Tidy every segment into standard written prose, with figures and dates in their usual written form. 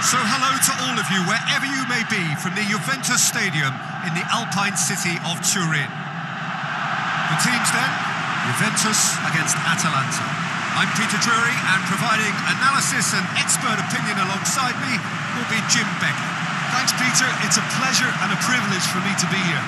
So hello to all of you, wherever you may be, from the Juventus Stadium in the Alpine city of Turin. The teams then, Juventus against Atalanta. I'm Peter Drury, and providing analysis and expert opinion alongside me will be Jim Begley. Thanks, Peter. It's a pleasure and a privilege for me to be here.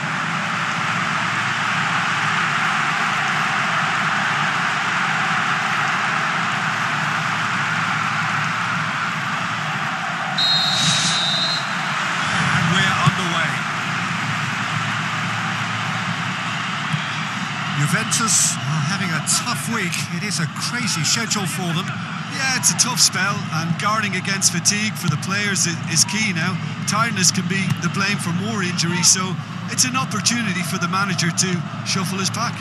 Juventus are having a tough week. It is a crazy schedule for them. Yeah, it's a tough spell, and guarding against fatigue for the players is key now. Tiredness can be the blame for more injuries, so it's an opportunity for the manager to shuffle his pack.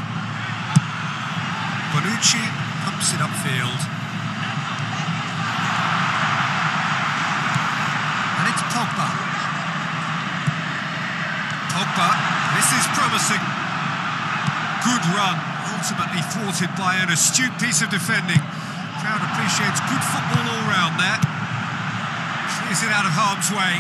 Bonucci pumps it upfield. And it's Pogba. Pogba, this is promising. Good run, ultimately thwarted by an astute piece of defending. Crowd appreciates good football all round there. Clears it out of harm's way.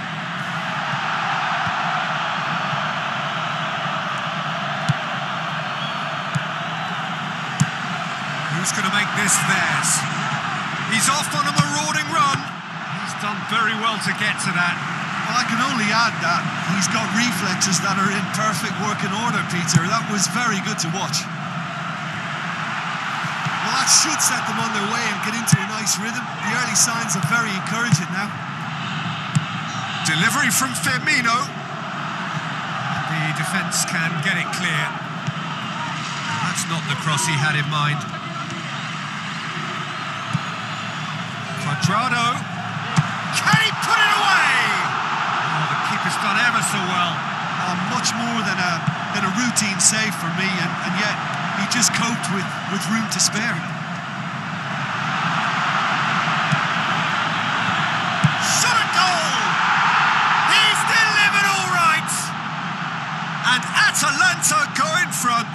Who's going to make this theirs? He's off on a marauding run. He's done very well to get to that. Well, I can only add that he's got reflexes that are in perfect working order, Peter. That was very good to watch. Well, that should set them on their way and get into a nice rhythm. The early signs are very encouraging now. Delivery from Firmino. The defence can get it clear. That's not the cross he had in mind. Cuadrado. Can he put it away? Keeper's done ever so well. Much more than a routine save for me, and yet he just coped with room to spare. Shot at goal! He's delivered all right! And Atalanta go in front.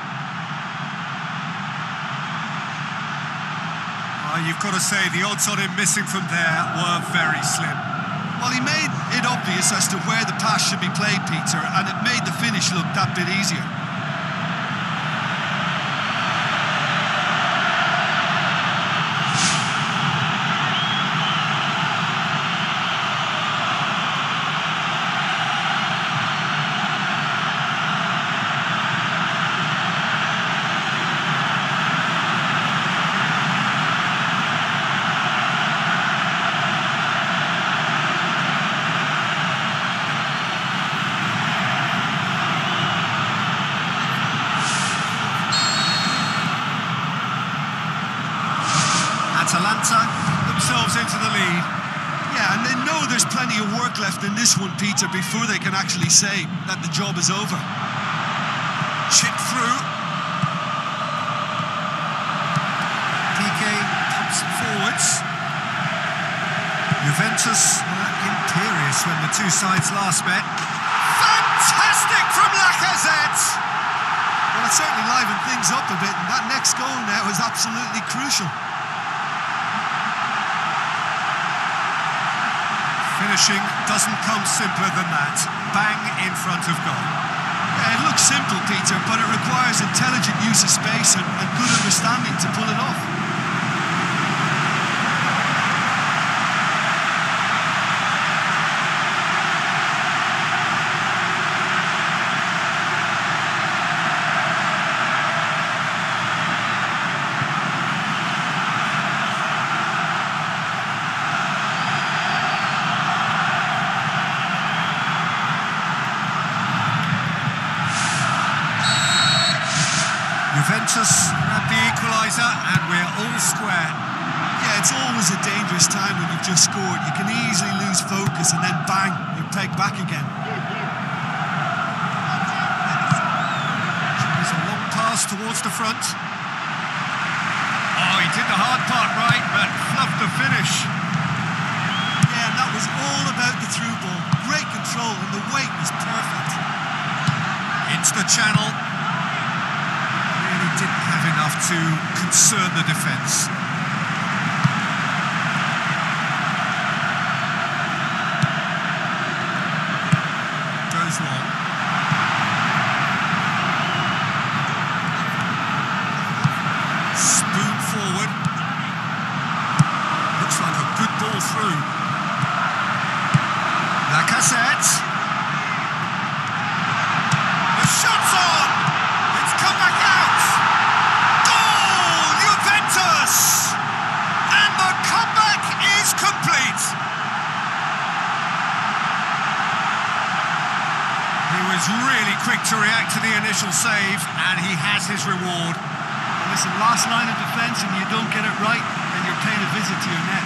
You've got to say, the odds on him missing from there were very slim. Well, he made it obvious as to where the pass should be played, Peter, and it made the finish look that bit easier. Atalanta themselves into the lead. Yeah, and they know there's plenty of work left in this one, Peter, before they can actually say that the job is over. Chip through. Piqué pumps it forwards. Juventus imperious when the two sides last met. Fantastic from Lacazette! Well, it certainly livened things up a bit, and that next goal now is absolutely crucial. Finishing doesn't come simpler than that. Bang in front of goal. Yeah, it looks simple, Peter, but it requires intelligent use of space and good understanding to pull it off. Juventus at the equaliser, and we're all square. Yeah, it's always a dangerous time when you've just scored. You can easily lose focus and then bang, you're pegged back again. There's a long pass towards the front. Oh, he did the hard part right, but fluffed the finish. Yeah, and that was all about the through ball. Great control, and the weight was perfect. Into the channel. Really didn't have enough to concern the defence. initial save, and he has his reward. Well, listen, last line of defence, and you don't get it right, then you're paying a visit to your net.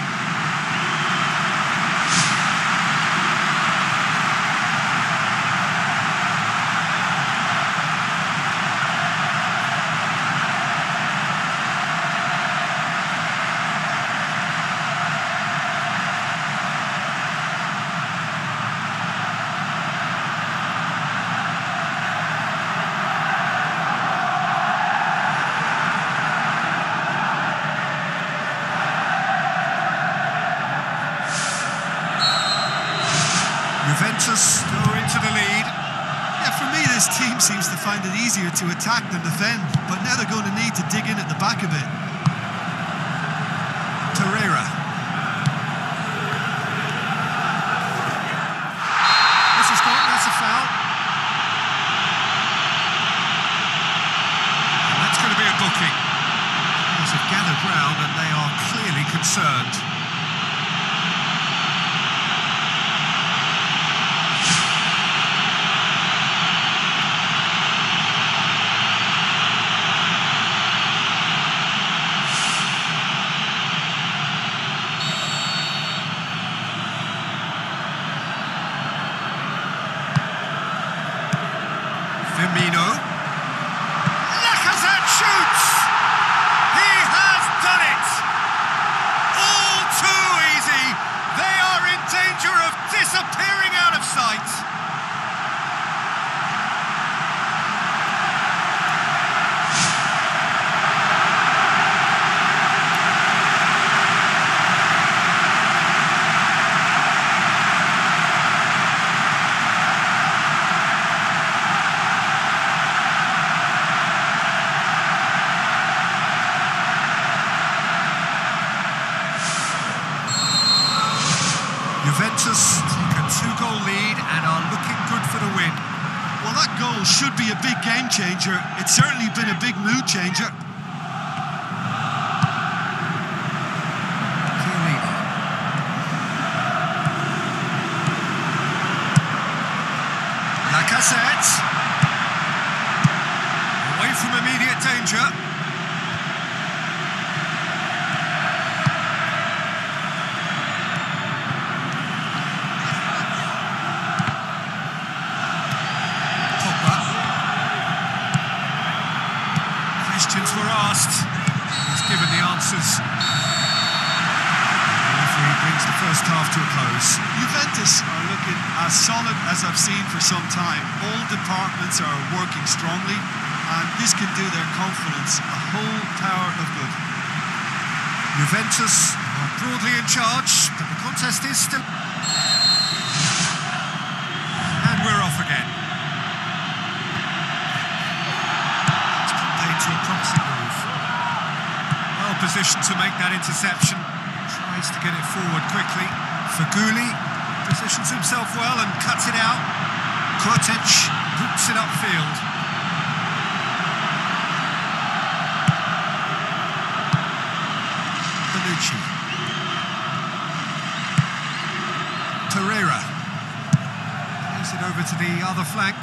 Juventus go into the lead. Yeah, for me, this team seems to find it easier to attack than defend, but now they're going to need to dig in at the back a bit. Torreira. This is gone, that's a foul. And that's going to be a booking. Players have gathered round and they are clearly concerned. Firmino. Lacazette shoots! He has done it! All too easy. They are in danger of disappearing out of sight. Juventus take a 2-goal lead and are looking good for the win. Well, that goal should be a big game changer. It's certainly been a big mood changer. Lacazette. Away from immediate danger. Questions were asked. He's given the answers. The referee brings the first half to a close. Juventus are looking as solid as I've seen for some time. All departments are working strongly, and this can do their confidence a whole tower of good. Juventus are broadly in charge, but the contest is still... And we're off again. To a promising move. Well positioned to make that interception. Tries to get it forward quickly. Feghouli positions himself well and cuts it out. Kurtic boots it upfield. Bonucci. Torreira. Plays it over to the other flank.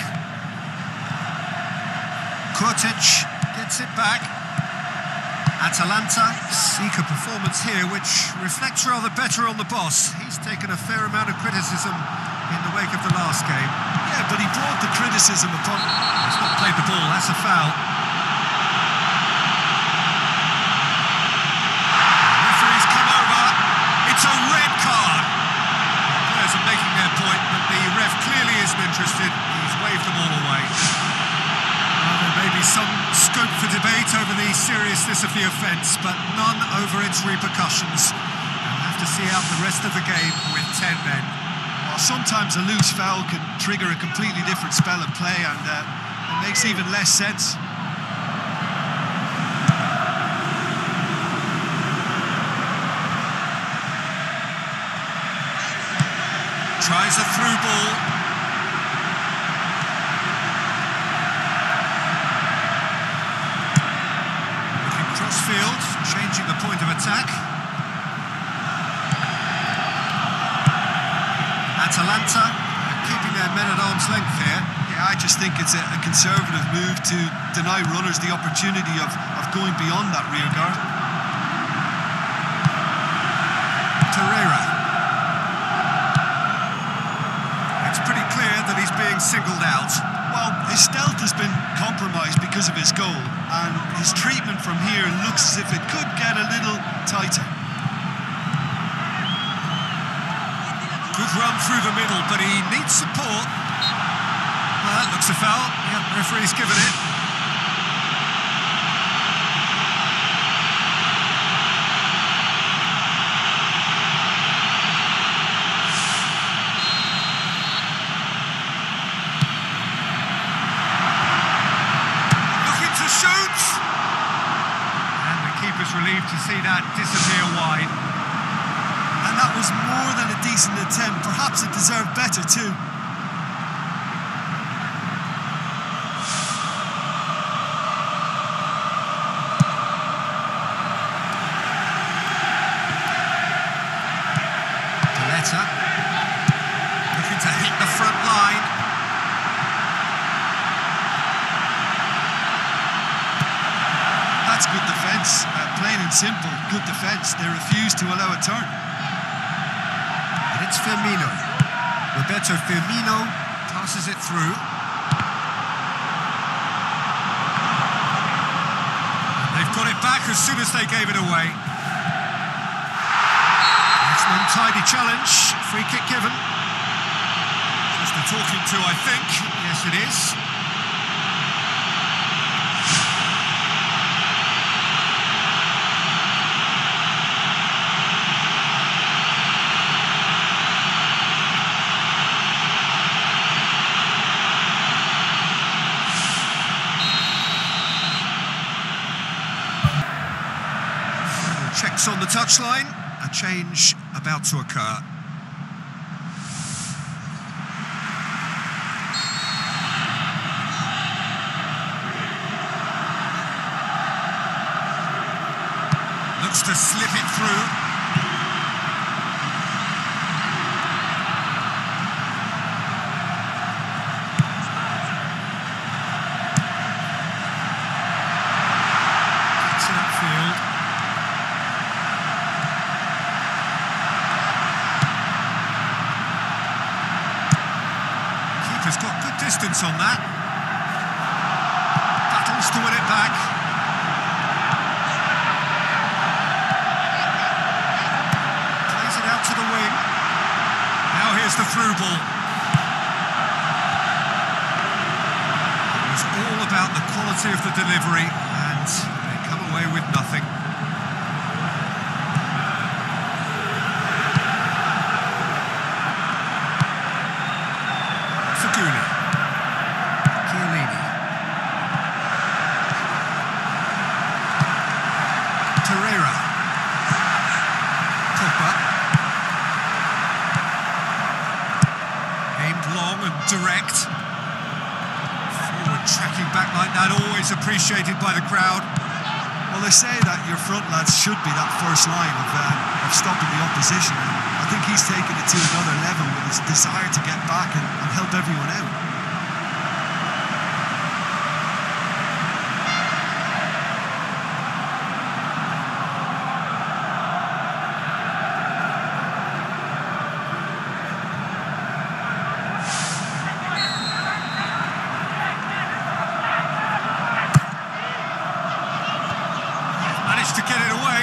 Kurtic gets it back. Atalanta seek a performance here which reflects rather better on the boss. He's taken a fair amount of criticism in the wake of the last game. Yeah, but he brought the criticism upon... He's not played the ball, that's a foul. The referee's come over. It's a red card. The players are making their point, but the ref clearly isn't interested. He's waved them all away. There may be some scope for debate over the seriousness of the offence, but none over its repercussions. We'll have to see out the rest of the game with 10 men. Well, sometimes a loose foul can trigger a completely different spell of play, and it makes even less sense. Tries a through ball. Crossfield, changing the point of attack. Atalanta keeping their men at arm's length here. Yeah, Yeah, I just think it's a conservative move to deny runners the opportunity of going beyond that rear guard. Torreira. It's pretty clear that he's being singled out. Well, his stealth has been compromised because of his goal, and his treatment from here looks as if it could get a little tighter. Good run through the middle, but he needs support. Well, that looks a foul. Yeah, the referee's given it. Relieved to see that disappear wide. And that was more than a decent attempt. Perhaps it deserved better too. Paletta looking to hit the front line. That's good defence. Plain and simple, good defence. They refuse to allow a turn. And it's Firmino. Roberto Firmino passes it through. And they've got it back as soon as they gave it away. It's an untidy challenge. Free kick given. Just a talking to, I think. Yes, it is. Checks on the touchline, a change about to occur. Looks to slip it through. It's outfield. Has got good distance on that. Battles to win it back. Plays it out to the wing. Now here's the through ball. It was all about the quality of the delivery, and they come away with nothing. Chiellini. Torreira. Pogba. Aimed long and direct. Forward tracking back like that, always appreciated by the crowd. Well, they say that your front lads should be that first line of stopping the opposition. I think he's taken it to another level with his desire to get back and help everyone out. Managed to get it away.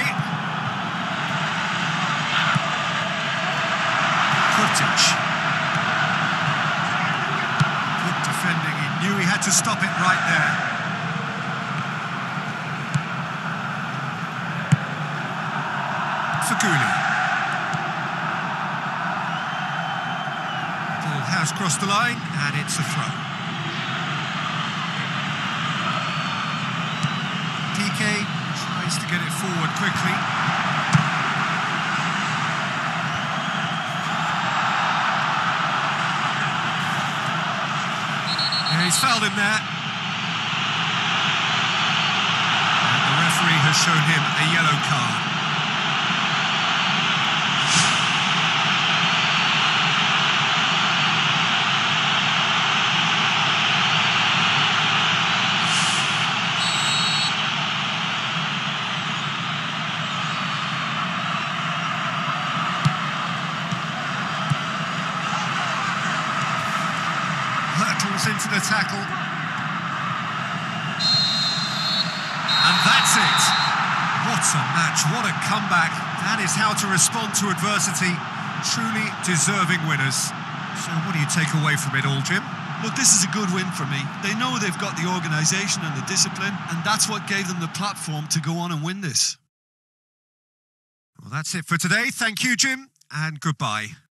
Good defending, he knew he had to stop it right there. Feghouli. Ball has crossed the line and it's a throw. Piqué tries to get it forward quickly. He's fouled him there. And the referee has shown him a yellow card. into the tackle. And that's it. What a match, what a comeback. That is how to respond to adversity. Truly deserving winners. So what do you take away from it all, Jim? Look, this is a good win for me. They know they've got the organisation and the discipline, and that's what gave them the platform to go on and win this. Well, that's it for today. Thank you, Jim, and goodbye.